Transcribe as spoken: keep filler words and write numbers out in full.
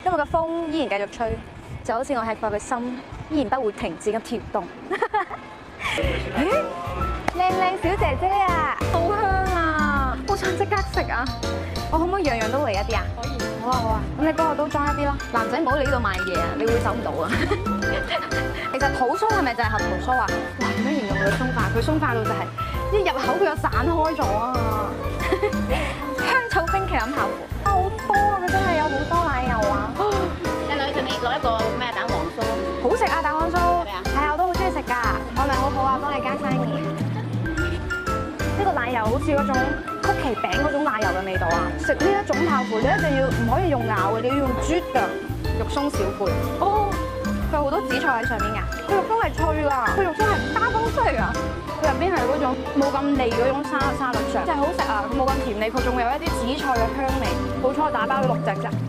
因為個風依然繼續吹，就好似我吃過嘅心依然不會停止咁跳動。咦，靚靚小姐姐啊，好香啊，好想即刻食啊！我可唔可以樣樣都嚟一啲啊？可以。好啊好啊，咁你幫我都裝一啲啦。男仔唔好嚟呢度買嘢啊，你會走唔到啊。其實土酥係咪就係合桃酥啊？哇，點樣形容佢嘅鬆化？佢鬆化到就係一入口佢就散開咗啊！香草冰淇淋泡芙，好多啊！佢真係有好多奶油啊！ 靚女，仲你攞一個咩蛋黃酥？ 好食啊蛋黃酥，係啊，我都好中意食㗎。我咪好好啊，幫你加生意。呢個奶油好似嗰種曲奇餅嗰種奶油嘅味道啊！食呢一種泡芙，你一定要唔可以用咬嘅，你要用啜㗎，肉鬆小貝。哦，佢有好多紫菜喺上面㗎，佢肉鬆係脆㗎，佢肉鬆係加工出嚟㗎。佢入邊係嗰種冇咁膩嗰種沙沙律醬，真係好食啊！冇咁甜膩，佢仲會有一啲紫菜嘅香味。好彩我打包咗六隻啫。